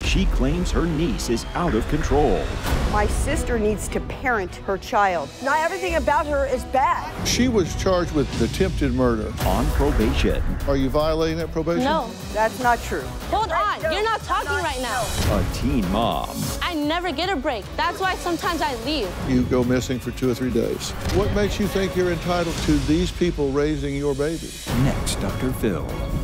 She claims her niece is out of control. My sister needs to parent her child. Not everything about her is bad. She was charged with attempted murder. On probation. Are you violating that probation? No. That's not true. Hold on, you're not talking right now. A teen mom. I never get a break. That's why sometimes I leave. You go missing for 2 or 3 days. What makes you think you're entitled to these people raising your baby? Next, Dr. Phil.